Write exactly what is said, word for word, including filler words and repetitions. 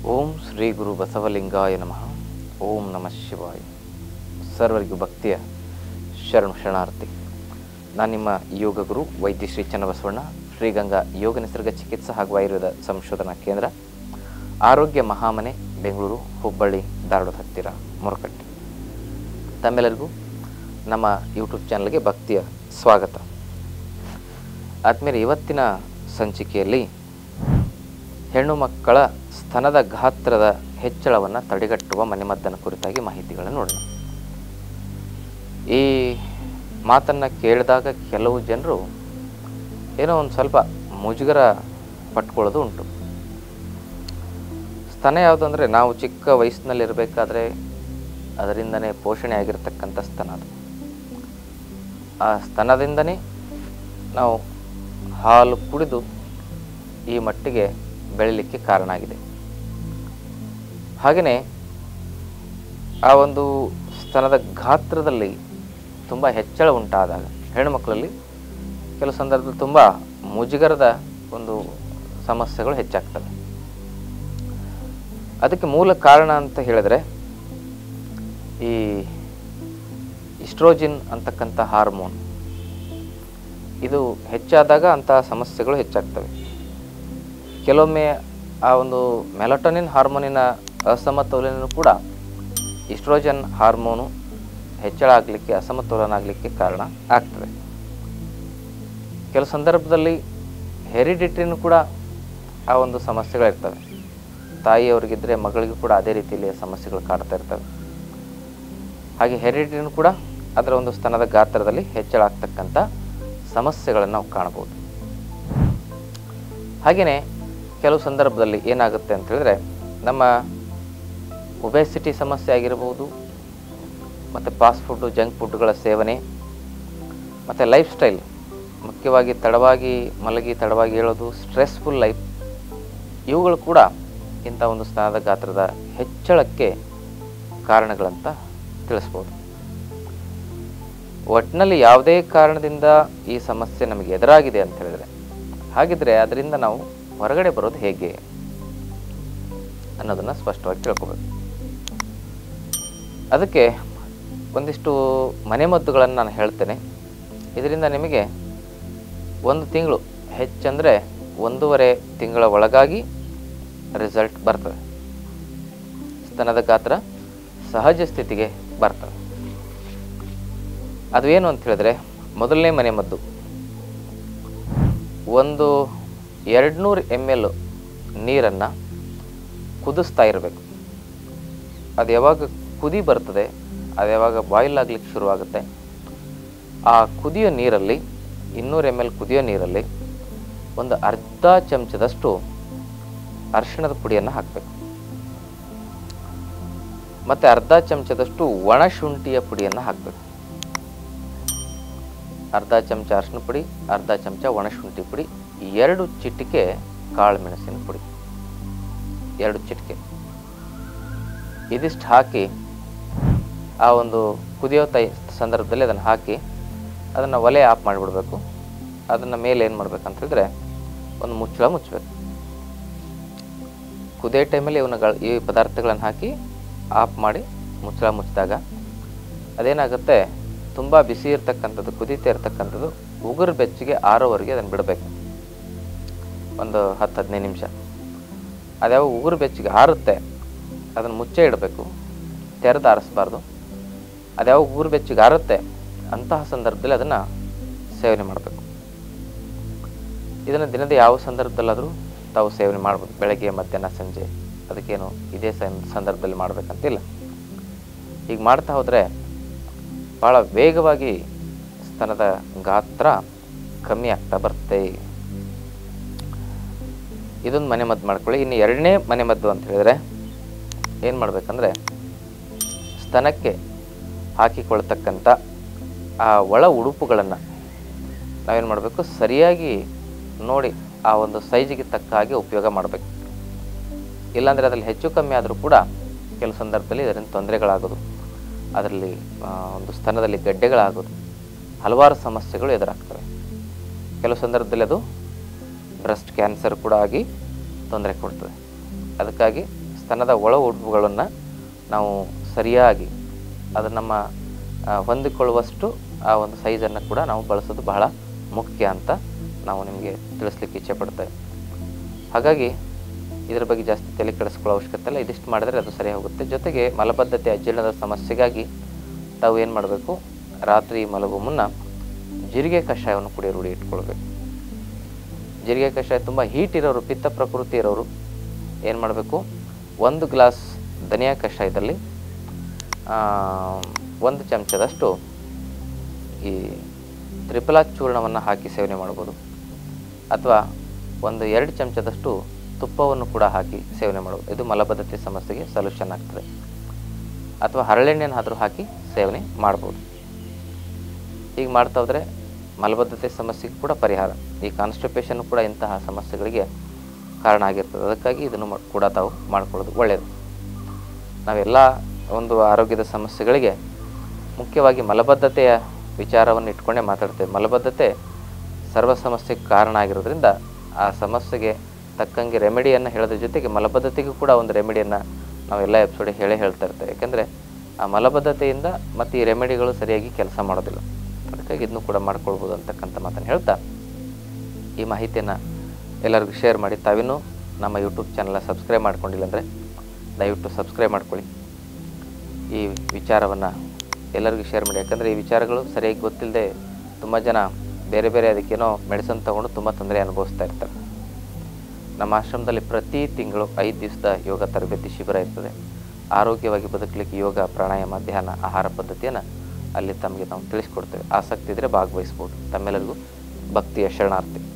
ಓಂ ಶ್ರೀ ಗುರು ಬಸವಲಿಂಗಾಯ ನಮಃ. ಓಂ ನಮಃ ಶಿವಾಯ. ಸರ್ವರಿಗೂ ಭಕ್ತಿಯ ಶರಣು ಶರಣಾರ್ಥಿ. ನಾನು ನಿಮ್ಮ ಯೋಗ ಗುರು ವೈದ್ಯ ಶ್ರೀ ಚನ್ನಬಸವಣ್ಣ, ಶ್ರೀಗಂಗಾ ಯೋಗ ನಿಸರ್ಗ ಚಿಕಿತ್ಸಾ ಹಾಗೂ ಆಯುರ್ವೇದ ಸಂಶೋಧನಾ ಕೇಂದ್ರ, ಆರೋಗ್ಯ ಮಹಾಮನೆ, ಬೆಂಗಳೂರು, ಹುಬ್ಬಳ್ಳಿ, ಧಾರವಾಡ ಹತ್ತಿರ, ಮೊರಕಟ್ಟೆ. ತಮ್ಮೆಲ್ಲರಿಗೂ ನಮ್ಮ ಯೂಟ್ಯೂಬ್ ಚಾನಲ್ಗೆ ಭಕ್ತಿಯ ಸ್ವಾಗತ. ಆದಮೇಲೆ ಇವತ್ತಿನ ಸಂಚಿಕೆಯಲ್ಲಿ ಹೆಣ್ಣು ಮಕ್ಕಳ ಸ್ತನದ ಗಾತ್ರದ ಹೆಚ್ಚಳವನ್ನು ತಡೆಗಟ್ಟುವ ಮನೆಮದ್ದನ್ನು ಕುರಿತಾಗಿ ಮಾಹಿತಿಗಳನ್ನು ನೋಡೋಣ. ಈ ಮಾತನ್ನು ಕೇಳಿದಾಗ ಕೆಲವು ಜನರು ಏನೋ ಒಂದು ಸ್ವಲ್ಪ ಮುಜುಗರ ಪಟ್ಕೊಳ್ಳೋದು ಉಂಟು. ಸ್ತನ ಯಾವುದು ಅಂದರೆ ನಾವು ಚಿಕ್ಕ ವಯಸ್ಸಿನಲ್ಲಿರಬೇಕಾದ್ರೆ ಅದರಿಂದನೇ ಪೋಷಣೆ ಆಗಿರ್ತಕ್ಕಂಥ ಸ್ತನ ಅದು. ಆ ಸ್ತನದಿಂದನೇ ನಾವು ಹಾಲು ಕುಡಿದು ಈ ಮಟ್ಟಿಗೆ ಬೆಳೀಲಿಕ್ಕೆ ಕಾರಣ ಆಗಿದೆ. ಹಾಗೆಯೇ ಆ ಒಂದು ಸ್ತನದ ಗಾತ್ರದಲ್ಲಿ ತುಂಬ ಹೆಚ್ಚಳ ಉಂಟಾದಾಗ ಹೆಣ್ಣುಮಕ್ಕಳಲ್ಲಿ ಕೆಲವು ಸಂದರ್ಭದಲ್ಲಿ ತುಂಬ ಮುಜುಗರದ ಒಂದು ಸಮಸ್ಯೆಗಳು ಹೆಚ್ಚಾಗ್ತವೆ. ಅದಕ್ಕೆ ಮೂಲ ಕಾರಣ ಅಂತ ಹೇಳಿದ್ರೆ ಈ ಈಸ್ಟ್ರೋಜಿನ್ ಅಂತಕ್ಕಂಥ ಹಾರ್ಮೋನ್ ಇದು ಹೆಚ್ಚಾದಾಗ ಅಂತಹ ಸಮಸ್ಯೆಗಳು ಹೆಚ್ಚಾಗ್ತವೆ. ಕೆಲವೊಮ್ಮೆ ಆ ಒಂದು ಮೆಲಟೋನಿನ್ ಹಾರ್ಮೋನಿನ ಅಸಮತೋಲನೂ ಕೂಡ ಈಸ್ಟ್ರೋಜನ್ ಹಾರ್ಮೋನು ಹೆಚ್ಚಳ ಆಗಲಿಕ್ಕೆ, ಅಸಮತೋಲನ ಆಗಲಿಕ್ಕೆ ಕಾರಣ ಆಗ್ತದೆ. ಕೆಲವು ಸಂದರ್ಭದಲ್ಲಿ ಹೆರಿಡಿಟ್ರಿನೂ ಕೂಡ ಆ ಒಂದು ಸಮಸ್ಯೆಗಳಿರ್ತವೆ. ತಾಯಿಯವರಿಗಿದ್ದರೆ ಮಗಳಿಗೂ ಕೂಡ ಅದೇ ರೀತಿಯಲ್ಲಿ ಸಮಸ್ಯೆಗಳು ಕಾಡ್ತಾ ಇರ್ತವೆ. ಹಾಗೆ ಹೆರಿಡಿಟ್ರಿನೂ ಕೂಡ ಅದರ ಒಂದು ಸ್ತನದ ಗಾತ್ರದಲ್ಲಿ ಹೆಚ್ಚಳ ಆಗ್ತಕ್ಕಂಥ ಸಮಸ್ಯೆಗಳನ್ನು ನಾವು ಕಾಣಬಹುದು. ಹಾಗೆಯೇ ಕೆಲವು ಸಂದರ್ಭದಲ್ಲಿ ಏನಾಗುತ್ತೆ ಅಂತ ಹೇಳಿದ್ರೆ ನಮ್ಮ ಒಬೆಸಿಟಿ ಸಮಸ್ಯೆ ಆಗಿರ್ಬೋದು, ಮತ್ತು ಫಾಸ್ಟ್ ಫುಡ್ಡು, ಜಂಕ್ ಫುಡ್ಗಳ ಸೇವನೆ, ಮತ್ತು ಲೈಫ್ ಸ್ಟೈಲ್, ಮುಖ್ಯವಾಗಿ ತಡವಾಗಿ ಮಲಗಿ ತಡವಾಗಿ ಹೇಳೋದು, ಸ್ಟ್ರೆಸ್ಫುಲ್ ಲೈಫ್, ಇವುಗಳು ಕೂಡ ಇಂಥ ಒಂದು ಸ್ತನದ ಗಾತ್ರದ ಹೆಚ್ಚಳಕ್ಕೆ ಕಾರಣಗಳಂತ ತಿಳಿಸ್ಬೋದು. ಒಟ್ಟಿನಲ್ಲಿ ಯಾವುದೇ ಕಾರಣದಿಂದ ಈ ಸಮಸ್ಯೆ ನಮಗೆ ಎದುರಾಗಿದೆ ಅಂತ ಹೇಳಿದ್ರೆ, ಹಾಗಿದ್ರೆ ಅದರಿಂದ ನಾವು ಹೊರಗಡೆ ಬರೋದು ಹೇಗೆ ಅನ್ನೋದನ್ನು ಸ್ಪಷ್ಟವಾಗಿ ತಿಳ್ಕೊಬೇಕು. ಅದಕ್ಕೆ ಒಂದಿಷ್ಟು ಮನೆಮದ್ದುಗಳನ್ನು ನಾನು ಹೇಳ್ತೇನೆ. ಇದರಿಂದ ನಿಮಗೆ ಒಂದು ತಿಂಗಳು, ಹೆಚ್ಚಂದರೆ ಒಂದೂವರೆ ತಿಂಗಳ ಒಳಗಾಗಿ ರಿಸಲ್ಟ್ ಬರ್ತದೆ. ಸ್ತನದ ಗಾತ್ರ ಸಹಜ ಸ್ಥಿತಿಗೆ ಬರ್ತದೆ. ಅದು ಏನು ಅಂತ ಹೇಳಿದ್ರೆ, ಮೊದಲನೇ ಮನೆಮದ್ದು ಒಂದು ಎರಡು ನೂರು ಎಮ್ ಎಲ್ ನೀರನ್ನು ಕುದಿಸ್ತಾ ಇರಬೇಕು. ಅದು ಯಾವಾಗ ಕುದಿ ಬರ್ತದೆ, ಅದು ಯಾವಾಗ ಬಾಯ್ಲ್ ಆಗಲಿಕ್ಕೆ ಶುರುವಾಗುತ್ತೆ, ಆ ಕುದಿಯೋ ನೀರಲ್ಲಿ, ಇನ್ನೂರು ಎಮ್ ಎಲ್ ಕುದಿಯೋ ನೀರಲ್ಲಿ ಒಂದು ಅರ್ಧ ಚಮಚದಷ್ಟು ಅರಿಶಿಣದ ಪುಡಿಯನ್ನು ಹಾಕಬೇಕು. ಮತ್ತು ಅರ್ಧ ಚಮಚದಷ್ಟು ಒಣಶುಂಠಿಯ ಪುಡಿಯನ್ನು ಹಾಕಬೇಕು. ಅರ್ಧ ಚಮಚ ಅರಿಶಿನ ಪುಡಿ, ಅರ್ಧ ಚಮಚ ಒಣಶುಂಠಿ ಪುಡಿ, ಎರಡು ಚಿಟಿಕೆ ಕಾಳು ಮೆಣಸಿನ ಪುಡಿ, ಎರಡು ಚಿಟಿಕೆ ಇದಿಷ್ಟು ಹಾಕಿ ಆ ಒಂದು ಕುದಿಯೋ ತೈ ಸಂದರ್ಭದಲ್ಲಿ ಅದನ್ನು ಹಾಕಿ ಅದನ್ನು ಒಲೆ ಆಫ್ ಮಾಡಿಬಿಡ್ಬೇಕು. ಅದನ್ನು ಮೇಲೆ ಏನು ಮಾಡ್ಬೇಕಂತ ಹೇಳಿದ್ರೆ ಒಂದು ಮುಚ್ಚಳ ಮುಚ್ಚಬೇಕು. ಕುದಿಯೋ ಟೈಮಲ್ಲಿ ಇವನ್ನ ಈ ಪದಾರ್ಥಗಳನ್ನು ಹಾಕಿ ಆಫ್ ಮಾಡಿ ಮುಚ್ಚಳ ಮುಚ್ಚಿದಾಗ ಅದೇನಾಗುತ್ತೆ, ತುಂಬ ಬಿಸಿ ಇರ್ತಕ್ಕಂಥದ್ದು, ಕುದೀತಾ ಇರ್ತಕ್ಕಂಥದ್ದು ಉಗುರು ಬೆಚ್ಚಗೆ ಆರೋವರೆಗೆ ಅದನ್ನು ಬಿಡಬೇಕು. ಒಂದು ಹತ್ತು ಹದಿನೈದು ನಿಮಿಷ. ಅದ್ಯಾವ ಉಗುರು ಬೆಚ್ಚಗೆ ಆರುತ್ತೆ ಅದನ್ನು ಮುಚ್ಚೆ ಇಡಬೇಕು, ತೆರೆದು ಆರಿಸಬಾರ್ದು. ಅದ್ಯಾವ ಉಗುರು ಬೆಚ್ಚಗೆ ಆರುತ್ತೆ ಅಂತಹ ಸಂದರ್ಭದಲ್ಲಿ ಅದನ್ನು ಸೇವನೆ ಮಾಡಬೇಕು. ಇದನ್ನು ದಿನದ ಯಾವ ಸಂದರ್ಭದಲ್ಲಾದರೂ ತಾವು ಸೇವನೆ ಮಾಡ್ಬೋದು. ಬೆಳಗ್ಗೆ, ಮಧ್ಯಾಹ್ನ, ಸಂಜೆ, ಅದಕ್ಕೇನು ಇದೇ ಸಂದರ್ಭದಲ್ಲಿ ಮಾಡಬೇಕಂತಿಲ್ಲ. ಹೀಗೆ ಮಾಡ್ತಾ ಹೋದರೆ ಭಾಳ ವೇಗವಾಗಿ ಸ್ತನದ ಗಾತ್ರ ಕಮ್ಮಿ ಆಗ್ತಾ ಬರುತ್ತೆ. ಇದೊಂದು ಮನೆಮದ್ದು ಮಾಡ್ಕೊಳ್ಳಿ. ಇನ್ನು ಎರಡನೇ ಮನೆಮದ್ದು ಅಂತ ಹೇಳಿದರೆ ಏನು ಮಾಡಬೇಕಂದ್ರೆ, ಸ್ತನಕ್ಕೆ ಹಾಕಿಕೊಳ್ತಕ್ಕಂಥ ಆ ಒಳ ಉಡುಪುಗಳನ್ನು ನಾವೇನು ಮಾಡಬೇಕು, ಸರಿಯಾಗಿ ನೋಡಿ ಆ ಒಂದು ಸೈಜಿಗೆ ತಕ್ಕ ಹಾಗೆ ಉಪಯೋಗ ಮಾಡಬೇಕು. ಇಲ್ಲಾಂದರೆ ಅದರಲ್ಲಿ ಹೆಚ್ಚು ಕಮ್ಮಿ ಆದರೂ ಕೂಡ ಕೆಲವು ಸಂದರ್ಭದಲ್ಲಿ ಇದರಿಂದ ತೊಂದರೆಗಳಾಗೋದು, ಅದರಲ್ಲಿ ಒಂದು ಸ್ತನದಲ್ಲಿ ಗಡ್ಡೆಗಳಾಗೋದು, ಹಲವಾರು ಸಮಸ್ಯೆಗಳು ಎದುರಾಗ್ತವೆ. ಕೆಲವು ಸಂದರ್ಭದಲ್ಲಿ ಅದು ಬ್ರೆಸ್ಟ್ ಕ್ಯಾನ್ಸರ್ ಕೂಡ ಆಗಿ ತೊಂದರೆ ಕೊಡ್ತದೆ. ಅದಕ್ಕಾಗಿ ಸ್ತನದ ಒಳ ಉಡುಪುಗಳನ್ನು ನಾವು ಸರಿಯಾಗಿ ಅದು ನಮ್ಮ ಹೊಂದಿಕೊಳ್ಳುವಷ್ಟು ಆ ಒಂದು ಸೈಜನ್ನು ಕೂಡ ನಾವು ಬಳಸೋದು ಬಹಳ ಮುಖ್ಯ ಅಂತ ನಾವು ನಿಮಗೆ ತಿಳಿಸ್ಲಿಕ್ಕೆ ಇಚ್ಛೆ ಪಡ್ತೇವೆ. ಹಾಗಾಗಿ ಇದರ ಬಗ್ಗೆ ಜಾಸ್ತಿ ತಲೆ ಕೆಡಿಸ್ಕೊಳ್ಳೋ ಅವಶ್ಯಕತೆ ಇಲ್ಲ. ಇದಿಷ್ಟು ಮಾಡಿದ್ರೆ ಅದು ಸರಿ ಹೋಗುತ್ತೆ. ಜೊತೆಗೆ ಮಲಬದ್ಧತೆ ಅಜೀರ್ಣದ ಸಮಸ್ಯೆಗಾಗಿ ತಾವು ಏನು ಮಾಡಬೇಕು, ರಾತ್ರಿ ಮಲಗುವ ಮುನ್ನ ಜೀರಿಗೆ ಕಷಾಯವನ್ನು ಕುಡಿಯೋ ರೂಢಿ ಇಟ್ಕೊಳ್ಬೇಕು. ಜೀರಿಗೆ ಕಷಾಯ ತುಂಬ ಹೀಟ್ ಇರೋರು, ಪಿತ್ತ ಪ್ರಕೃತಿ ಇರೋರು ಏನು ಮಾಡಬೇಕು, ಒಂದು ಗ್ಲಾಸ್ ಧನಿಯಾ ಕಷಾಯದಲ್ಲಿ ಒಂದು ಚಮಚದಷ್ಟು ಈ ತ್ರಿಫಲಾ ಚೂರ್ಣವನ್ನು ಹಾಕಿ ಸೇವನೆ ಮಾಡ್ಬೋದು. ಅಥವಾ ಒಂದು ಎರಡು ಚಮಚದಷ್ಟು ತುಪ್ಪವನ್ನು ಕೂಡ ಹಾಕಿ ಸೇವನೆ ಮಾಡ್ಬೋದು. ಇದು ಮಲಬದ್ಧತೆ ಸಮಸ್ಯೆಗೆ ಸೊಲ್ಯೂಷನ್ ಆಗ್ತದೆ. ಅಥವಾ ಹರಳೆಣ್ಣೆಯನ್ನು ಆದರೂ ಹಾಕಿ ಸೇವನೆ ಮಾಡ್ಬೋದು. ಹೀಗೆ ಮಾಡ್ತಾ ಹೋದರೆ ಮಲಬದ್ಧತೆ ಸಮಸ್ಯೆಗೆ ಕೂಡ ಪರಿಹಾರ. ಈ ಕಾನ್ಸ್ಟಿಪೇಷನ್ ಕೂಡ ಇಂತಹ ಸಮಸ್ಯೆಗಳಿಗೆ ಕಾರಣ ಆಗಿರ್ತದೆ. ಅದಕ್ಕಾಗಿ ಇದನ್ನು ಕೂಡ ತಾವು ಮಾಡ್ಕೊಳ್ಳೋದು ಒಳ್ಳೆಯದು. ನಾವೆಲ್ಲ ಒಂದು ಆರೋಗ್ಯದ ಸಮಸ್ಯೆಗಳಿಗೆ ಮುಖ್ಯವಾಗಿ ಮಲಬದ್ಧತೆಯ ವಿಚಾರವನ್ನು ಇಟ್ಕೊಂಡೇ ಮಾತಾಡ್ತೇವೆ. ಮಲಬದ್ಧತೆ ಸರ್ವ ಸಮಸ್ಯೆಗೆ ಕಾರಣ ಆಗಿರೋದ್ರಿಂದ ಆ ಸಮಸ್ಯೆಗೆ ತಕ್ಕಂಗೆ ರೆಮಿಡಿಯನ್ನು ಹೇಳೋದ್ರ ಜೊತೆಗೆ ಮಲಬದ್ಧತೆಗೂ ಕೂಡ ಒಂದು ರೆಮಿಡಿಯನ್ನು ನಾವೆಲ್ಲ ಎಪಿಸೋಡಿಗೆ ಹೇಳೇ ಹೇಳ್ತಾ ಇರ್ತೇವೆ. ಯಾಕೆಂದರೆ ಆ ಮಲಬದ್ಧತೆಯಿಂದ ಮತ್ತು ಈ ರೆಮಿಡಿಗಳು ಸರಿಯಾಗಿ ಕೆಲಸ ಮಾಡೋದಿಲ್ಲ. ಅದಕ್ಕಾಗಿ ಇದನ್ನು ಕೂಡ ಮಾಡ್ಕೊಳ್ಬೋದು ಅಂತಕ್ಕಂಥ ಮಾತನ್ನು ಹೇಳ್ತಾ ಈ ಮಾಹಿತಿಯನ್ನು ಎಲ್ಲರಿಗೂ ಶೇರ್ ಮಾಡಿ. ತಾವಿನ್ನೂ ನಮ್ಮ ಯೂಟ್ಯೂಬ್ ಚಾನಲ್ನ ಸಬ್ಸ್ಕ್ರೈಬ್ ಮಾಡ್ಕೊಂಡಿಲ್ಲ ಅಂದರೆ ದಯವಿಟ್ಟು ಸಬ್ಸ್ಕ್ರೈಬ್ ಮಾಡ್ಕೊಳ್ಳಿ. ಈ ವಿಚಾರವನ್ನು ಎಲ್ಲರಿಗೂ ಶೇರ್ ಮಾಡಿ. ಯಾಕಂದರೆ ಈ ವಿಚಾರಗಳು ಸರಿಯಾಗಿ ಗೊತ್ತಿಲ್ಲದೆ ತುಂಬ ಜನ ಬೇರೆ ಬೇರೆ ಅದಕ್ಕೇನೋ ಮೆಡಿಸನ್ ತೊಗೊಂಡು ತುಂಬ ತೊಂದರೆ ಅನುಭವಿಸ್ತಾ ಇರ್ತಾರೆ. ನಮ್ಮ ಆಶ್ರಮದಲ್ಲಿ ಪ್ರತಿ ತಿಂಗಳು ಐದು ದಿವಸದ ಯೋಗ ತರಬೇತಿ ಶಿಬಿರ ಇರ್ತದೆ. ಆರೋಗ್ಯವಾಗಿ ಬದುಕಲಿಕ್ಕೆ ಯೋಗ, ಪ್ರಾಣಾಯಾಮ, ಧ್ಯಾನ, ಆಹಾರ ಪದ್ಧತಿಯನ್ನು ಅಲ್ಲಿ ತಮಗೆ ನಾವು ತಿಳಿಸ್ಕೊಡ್ತೇವೆ. ಆಸಕ್ತಿ ಇದ್ದರೆ ಭಾಗವಹಿಸ್ಬೋದು. ತಮ್ಮೆಲ್ಲರಿಗೂ ಭಕ್ತಿಯ ಶರಣಾರ್ಥಿ.